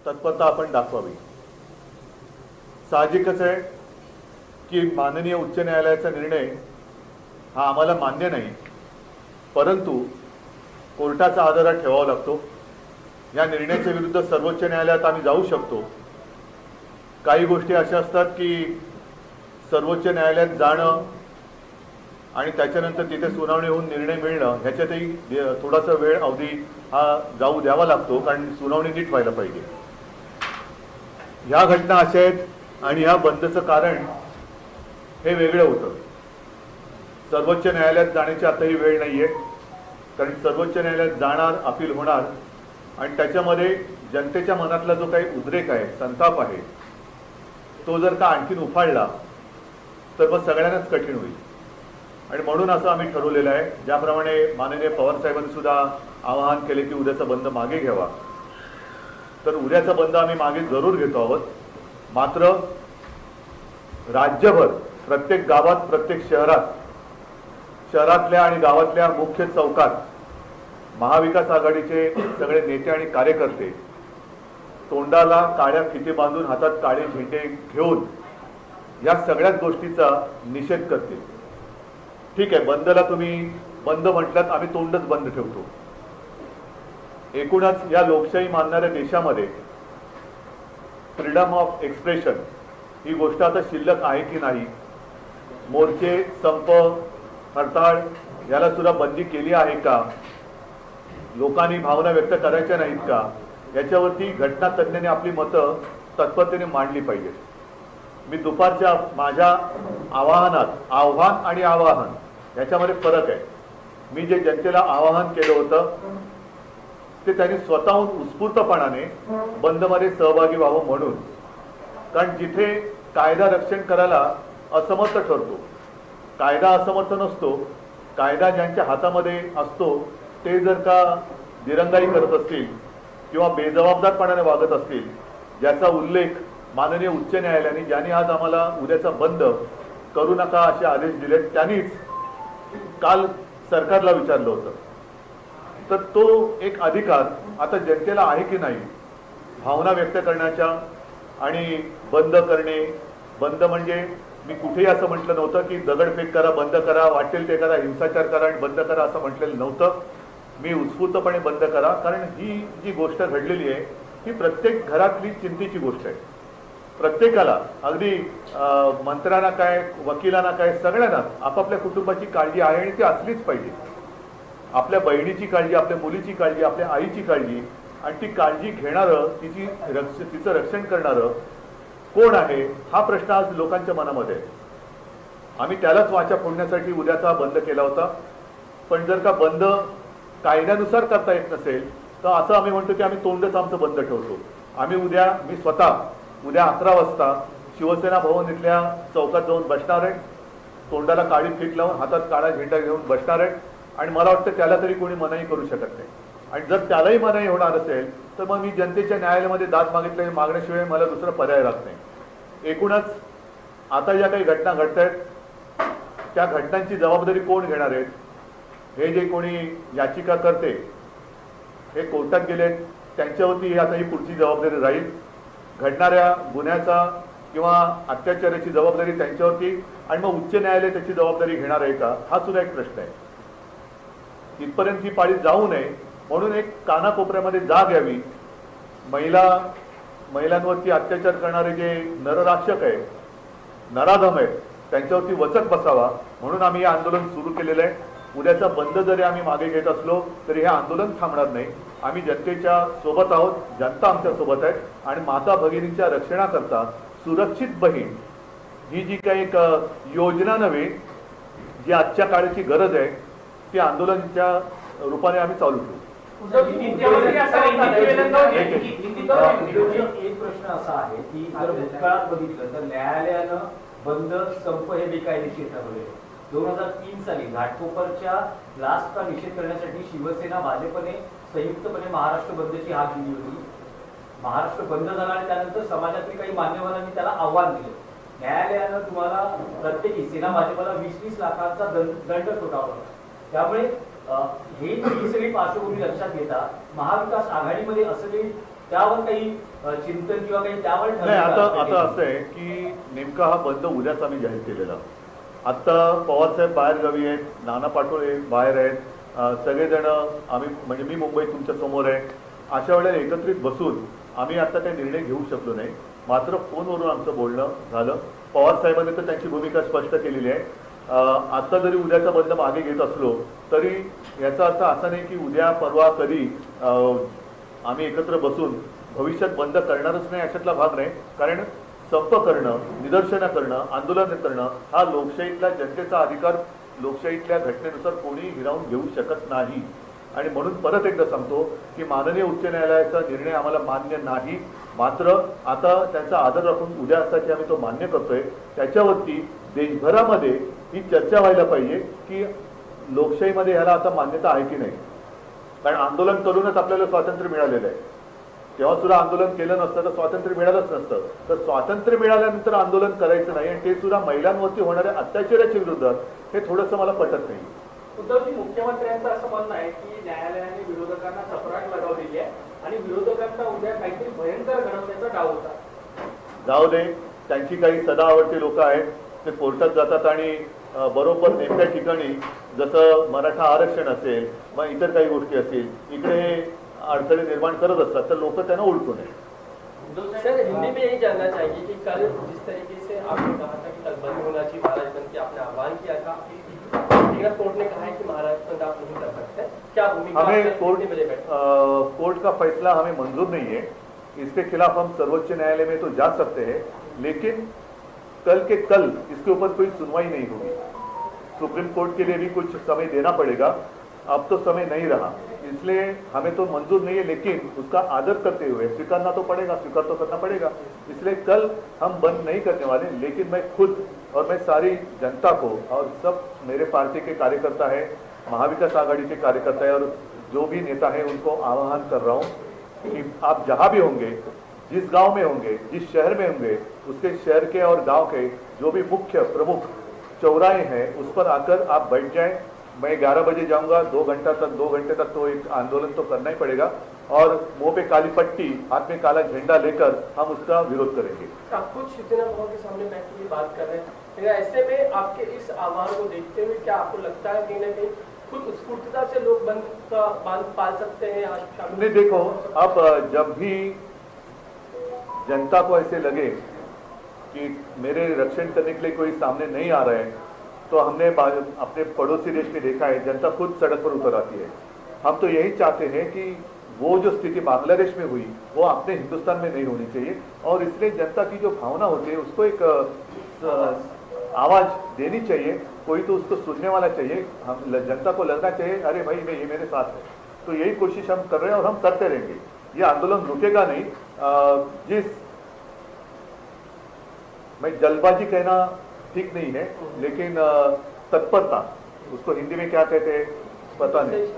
तत्परता आपण दाखवावी। साहजिकच आहे की माननीय उच्च न्यायालयाचा निर्णय हा आम्हाला मान्य नाही, परंतु कोर्टाचा आदरा ठेवावा लागतो। या निर्णयाच्या विरुद्ध सर्वोच्च न्यायालयात आम्ही जाऊ शकतो। काही गोष्टी अशा असतात की सर्वोच्च न्यायालयात जाणं आणि त्याच्यानंतर तिथे सुनावणी होऊन निर्णय मिळणं ह्याच्यातही थोडासा वेळ अवधी हा जाऊ द्यावा लागतो, कारण सुनावणी नीट व्हायला पाहिजे। ह्या घटना अशा आहेत आणि ह्या बंदचं कारण हे वेगळं होतं। सर्वोच्च न्यायालयात जाण्याची आताही वेळ नाहीये, कारण सर्वोच्च न्यायालयात जाणार, अपील होणार आणि त्याच्यामध्ये जनतेच्या मनातला जो काही उद्रेक आहे, संताप आहे, तो जर का आणखीन उफाळला तर मग सगळ्यांनाच कठीण होईल। आणि म्हणून असं आम्ही ठरवलेलं आहे, ज्याप्रमाणे माननीय पवार साहेबांनी सुद्धा आवाहन केले की उद्याचा बंद मागे घ्यावा, तर उद्याचा बंद आम्ही मागे जरूर घेतो आहोत। मात्र राज्यभर प्रत्येक गावात, प्रत्येक शहरातल्या आणि गावातल्या मुख्य चौकात महाविकास आघाडीचे सगळे नेते आणि कार्यकर्ते तोंडाला काळ्या फिते बांधून, हातात काळे झेंडे घेऊन या सगळ्याच गोष्टीचा निषेध करतील। ठीक आहे, बंदला तुम्ही बंद म्हटलात, आम्ही तोंडच बंद ठेवतो। एकूणच या लोकशाही मानणाऱ्या देशामध्ये फ्रीडम ऑफ एक्सप्रेशन ही गोष्ट आता शिल्लक आहे की नाही, मोर्चे, संप, हरताळ याला सुद्धा बंदी केली आहे का, लोकांनी भावना व्यक्त करायच्या नाहीत का, याच्यावरती घटना तज्ञांनी आपली मतं तत्परतेने मांडली पाहिजे। मी दुपारच्या माझ्या आव्हान आणि आवाहन याच्यामध्ये फरक आहे। मी जे जनतेला आवाहन केलं होतं ते त्यांनी स्वतःहून उत्स्फूर्तपणाने बंदमध्ये सहभागी व्हावं म्हणून, कारण जिथे कायदा रक्षण करायला असमर्थ ठरतो, कायदा असमर्थ नसतो, कायदा ज्यांच्या हातामध्ये असतो ते जर का दिरंगाई करत असतील किंवा बेजबाबदारपणाने वागत असतील, ज्याचा उल्लेख माननीय उच्च न्यायालयाने, ज्यांनी आज आम्हाला उद्याचा बंद करू नका असे आदेश दिले, त्यांनीच काल सरकारला विचारलं होतं। तर तो एक अधिकार आता जनतेला आहे की नाही भावना व्यक्त करण्याच्या आणि बंद करणे। बंद म्हणजे मी कुठेही असं म्हटलं नव्हतं की दगडफेक करा, बंद करा, वाटेल ते करा, हिंसाचार करा आणि बंद करा असं म्हटलेलं नव्हतं। मी उत्स्फूर्तपणे बंद करा, कारण ही जी गोष्ट घडलेली आहे ही प्रत्येक घरातली चिंतेची गोष्ट आहे। प्रत्येकाला, अगदी मंत्र्यांना काय, वकिलांना काय, सगळ्यांना आपापल्या कुटुंबाची काळजी आहे आणि ती असलीच पाहिजे। आपल्या बहिणीची काळजी, आपल्या मुलीची काळजी, आपल्या आईची काळजी, आणि ती काळजी घेणारं, तिचं रक्षण करणारं कोण आहे हा प्रश्न आज लोकांच्या मनामध्ये आहे। आम्ही त्यालाच वाचा फोडण्यासाठी उद्याचा बंद केला होता। पण जर का बंद कायद्यानुसार करता येत नसेल तर असं आम्ही म्हणतो की आम्ही तोंडच आमचं बंद ठेवतो। आम्ही मी स्वतः उद्या 11 वाजता शिवसेना भवन इथल्या चौकात जाऊन बसणार आहे, तोंडाला काळी फीत लावून, हातात काळा झेंडा घेऊन बसणार आहे, आणि मला वाटतं त्याला तरी कोणी मनाई करू शकत नाही। आणि जर त्यालाही मनाई होणार असेल तर मग मी जनतेच्या न्यायालयामध्ये दाद मागण्याशिवाय मला दुसरा पर्याय राहत नाही। एकूणच आता ज्या काही घटना घडत आहेत त्या घटनांची जबाबदारी कोण घेणार आहेत, हे जे कोणी याचिका करते हे कोर्टात गेले, त्यांच्यावरती आता ही पुढची जबाबदारी राहील। घडणाऱ्या गुन्ह्याचा किंवा अत्याचाराची जबाबदारी त्यांच्यावरती, आणि मग उच्च न्यायालय त्याची जबाबदारी घेणार आहे का, हा सुद्धा एक प्रश्न आहे। इथपर्यंत ही पाळी जाऊ नये म्हणून एक कानाकोपऱ्यामध्ये जाग यावी। महिलांवरती अत्याचार करणारे जे नरराक्षक आहे, नराधम आहेत, त्यांच्यावरती वचक बसावा म्हणून आम्ही हे आंदोलन सुरू केलेलं आहे। उद्याचा बंद जरी आम्ही मागे घेत असलो तरी हे आंदोलन थांबणार नाही। आम्ही जनतेच्या सोबत आहोत, जनता आमच्या सोबत आहे, आणि माता भगिनींच्या रक्षणाकरता सुरक्षित बहीण ही जी काही एक योजना नव्हे, जी आजच्या काळाची गरज आहे, ती आंदोलनाच्या रूपाने आम्ही चालू ठेवू। एक प्रश्न असा आहे की जर भूतकाळात बघितलं तर न्यायालयानं बंद, संप हे बेकायदेशीर ठरवले। 2003 साली घाटकोपरच्या ब्लास्टचा निषेध करण्यासाठी शिवसेना भाजपने संयुक्तपणे महाराष्ट्र बंदची हाक दिली होती। महाराष्ट्र बंद झाला आणि त्यानंतर समाजातील काही मान्यवरांनी त्याला आव्हान दिले। न्यायालयानं तुम्हाला प्रत्येकी सेना भाजपला 20-20 लाखांचा दंड ठोठावला। त्यामुळे ही सगळी पार्श्वभूमी लक्षात घेता महाविकास आघाडीमध्ये असं काही त्यावर काही चिंतन किंवा काही त्यावर नाही, आता असं आहे की नेमका हा बंद उद्याच आम्ही जाहीर केलेला. आता पवारसाहेब बाहेर गावी आहेत, नाना पाटोळे बाहेर आहेत, सगळेजण आम्ही म्हणजे मी मुंबईत तुमच्या समोर आहे. अशा वेळेला एकत्रित बसून आम्ही आता काही निर्णय घेऊ शकलो नाही. मात्र फोनवरून आमचं बोलणं झालं. पवार साहेबांनी तर त्यांची भूमिका स्पष्ट केलेली आहे. आता जरी उद्याचा बंद मागे घेत असलो तरी याचा अर्थ असा नाही की उद्या परवा कधी आम्ही एकत्र बसून भविष्यात बंद करणारच नाही अशातला भाग नाही. कारण संप करणं, निदर्शनं करणं, आंदोलन करणं हा लोकशाहीतला जनतेचा अधिकार लोकशाहीतल्या घटनेनुसार कोणी हिरावून घेऊ शकत नाही. आणि म्हणून परत एकदा सांगतो की माननीय उच्च न्यायालयाचा निर्णय आम्हाला मान्य नाही. मात्र आता त्यांचा आदर राखून उद्या असता की आम्ही तो मान्य करतोय. त्याच्यावरती देशभरामध्ये ही चर्चा व्हायला पाहिजे की लोकशाहीमध्ये ह्याला आता मान्यता आहे की नाही. कारण आंदोलन करूनच आपल्याला स्वातंत्र्य मिळालेलं आहे. तेव्हा सुद्धा आंदोलन केलं नसतं तर स्वातंत्र्य मिळालंच नसतं. तर स्वातंत्र्य मिळाल्यानंतर आंदोलन करायचं नाही आणि ते सुद्धा महिलांवरती होणाऱ्या अत्याचाराच्या विरोधात, हे थोडंसं मला पटत नाही. उद्धवजी, मुख्यमंत्र्यांचं असं म्हणणं आहे की न्यायालयाने विरोधकांना चपराक लगावलेली आहे आणि विरोधकांना उद्या काहीतरी भयंकर घडवण्याचा डाव होता. जाऊ दे, त्यांची काही सदा आवडती लोक आहेत, ते कोर्टात जातात आणि बरोबर नेमक्या ठिकाणी जसं मराठा आरक्षण असेल मग इतर काही गोष्टी असतील इकडे अडथळे निर्माण करत असतात, तर लोक त्यांना ओळखू नये. सर, हिंदी में यही जानना चाहिए कि कल जिस तरीके से आपने कहा था कि कल बंद होना चाहिए महाराज बंद की आपने आह्वान किया था, कोर्ट ने कहा है कि महाराज बंद आप नहीं कर सकते, क्या भूमिका हमें कोर्ट का फैसला हमें मंजूर नहीं है. इसके खिलाफ हम सर्वोच्च न्यायालय में तो जा सकते हैं, लेकिन कल के कल इसके ऊपर कोई सुनवाई नहीं होगी. सुप्रीम कोर्ट के लिए भी कुछ समय देना पड़ेगा. अब तो समय नहीं रहा, इसलिए हमें तो मंजूर नहीं है, लेकिन उसका आदर करते हुए स्वीकारना तो पड़ेगा, स्वीकार तो करना पड़ेगा. इसलिए कल हम बंद नहीं करने वाले. लेकिन मैं खुद और मैं सारी जनता को और सब मेरे पार्टी के कार्यकर्ता है, महाविकास आघाड़ी के कार्यकर्ता है और जो भी नेता है उनको आह्वान कर रहा हूँ कि आप जहाँ भी होंगे, जिस गांव में होंगे, जिस शहर में होंगे, उसके शहर के और गांव के जो भी मुख्य प्रमुख चौराहे हैं उस पर आकर आप बैठ जाएं. मैं 11 बजे जाऊंगा. 2 घंटे तक तो एक आंदोलन तो करना ही पड़ेगा और मुंह पे काली पट्टी, हाथ में काला झंडा लेकर हम उसका विरोध करेंगे. आप खुद शिवसेना भवन के सामने बैठ के बात कर रहे हैं, लेकिन ऐसे में आपके इस आह्वान को देखते हुए क्या आपको लगता है कहीं ना कहीं खुद स्फूर्तता से लोग बंद का बांध पाल सकते हैं? आज नहीं, देखो, अब जब भी जनता को ऐसे लगे कि मेरे रक्षण करने के लिए कोई सामने नहीं आ रहा है, तो हमने अपने पड़ोसी देश में देखा है जनता खुद सड़क पर उतर आती है. हम तो यही चाहते हैं कि वो जो स्थिति बांग्लादेश में हुई वो अपने हिंदुस्तान में नहीं होनी चाहिए. और इसलिए जनता की जो भावना होती है उसको एक आवाज देनी चाहिए. कोई तो उसको सुनने वाला चाहिए. हम जनता को लगना चाहिए अरे भाई ये मेरे साथ है. तो यही कोशिश हम कर रहे हैं और हम करते रहेंगे. ये आंदोलन रुकेगा नहीं. मैं जल्दबाजी कहना ठीक नहीं है, लेकिन तत्परता, उसको हिंदी में क्या कहते हैं पता नहीं.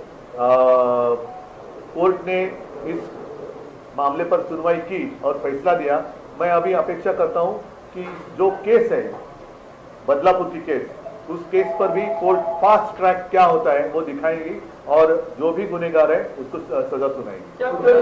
कोर्ट ने इस मामले पर सुनवाई की और फैसला दिया. मैं अभी अपेक्षा करता हूं कि जो केस है बदलापुर की केस, उस केस पर भी कोर्ट फास्ट ट्रैक क्या होता है वो दिखाएगी और जो भी गुनेगार है उसको सजा सुनाएगी.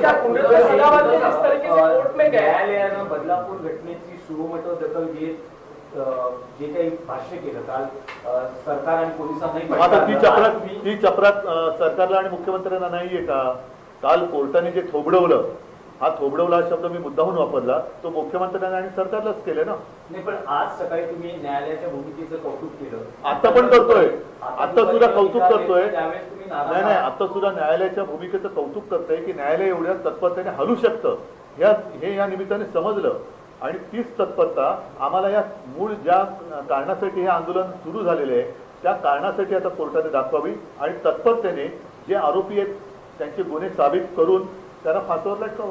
न्यायालयानं बदलापूर घटनेची सुमोटो दखल घेत जे काही भाष्य केलं काल सरकार आणि पोलिसांनाही. आता ती चपराक सरकारला आणि मुख्यमंत्र्यांना नाहीये का? काल कोर्टाने जे थोबडवलं, हा थोबडवला शब्द मी मुद्दाहून वापरला, तो मुख्यमंत्र्यांना आणि सरकारलाच केले ना. नाही, पण आज सकाळी तुम्ही न्यायालयाच्या भूमिकेचं कौतुक केलं. आता पण करतोय, आता सुद्धा कौतुक करतोय. त्यावेळेस तुम्ही नाही, आता सुद्धा न्यायालयाच्या भूमिकेचं कौतुक करतोय की न्यायालय एवढ्या तत्परतेने हलू शकतं. हे या निमित्ताने समजलं आणि तीच तत्परता आम्हाला या मूळ ज्या कारणासाठी हे आंदोलन सुरू झालेले आहे त्या कारणासाठी आता कोर्टाने दाखवावी आणि तत्परतेने जे आरोपी आहेत त्यांचे गुन्हे साबित करून त्यांना फासावर लटकावं.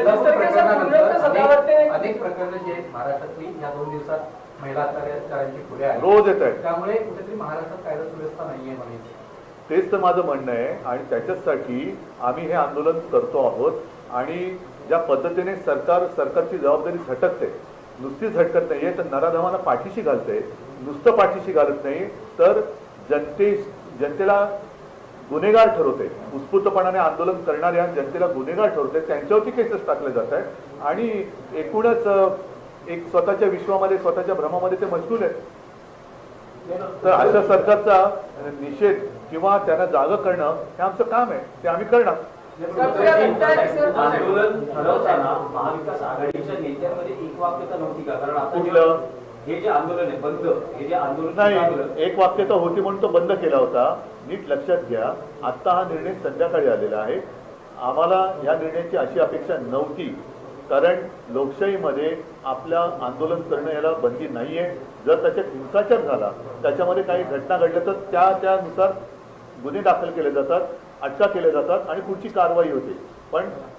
अनेक प्रकरणं जे आहेत महाराष्ट्रातली या 2 दिवसात महिला अत्याचारांची पुढे आहेत, रोज येत आहेत. त्यामुळे कुठेतरी महाराष्ट्रात कायदा सुव्यवस्था नाहीये म्हणायचं. तेच तर माझं म्हणणं आहे आणि त्याच्यासाठी आम्ही हे आंदोलन करतो आहोत. आणि ज्या पद्धतीने सरकारची जबाबदारी झटकते, नुसतीच झटकत नाहीये तर नराधमांना पाठीशी घालते. नुसतं पाठीशी घालत नाही तर जनतेला गुन्हेगार ठरवते, उत्स्फूर्तपणाने आंदोलन करणाऱ्या जनतेला गुन्हेगार ठरवते, त्यांच्यावरती केसेस टाकले जात आहेत आणि एकूणच एक स्वतःच्या विश्वामध्ये स्वतःच्या भ्रमामध्ये ते मशगूल आहेत. तर अशा सरकारचा निषेध किंवा त्यांना जागा करणं हे आमचं काम आहे, ते आम्ही करणार. आंदोलन ठरवताना महाविकास आघाडीच्या नेत्यांमध्ये एक वाक्यता नव्हती का? कारण आता कुठलं हे जे आंदोलन आहे बंद, हे जे आंदोलन नाही, एक वाक्यता होती म्हणून तो बंद केला होता. नीट लक्षात घ्या, आता हा निर्णय संध्याकाळी आलेला आहे. आम्हाला या निर्णयाची अशी अपेक्षा नव्हती, कारण लोकशाहीमध्ये आपल्या आंदोलन करणं याला बंदी नाहीये. जर त्याच्यात हिंसाचार झाला, त्याच्यामध्ये काही घटना घडल्या तर त्यानुसार गुन्हे दाखल केले जातात, अटका केल्या जातात आणि पुढची कारवाई होते. पण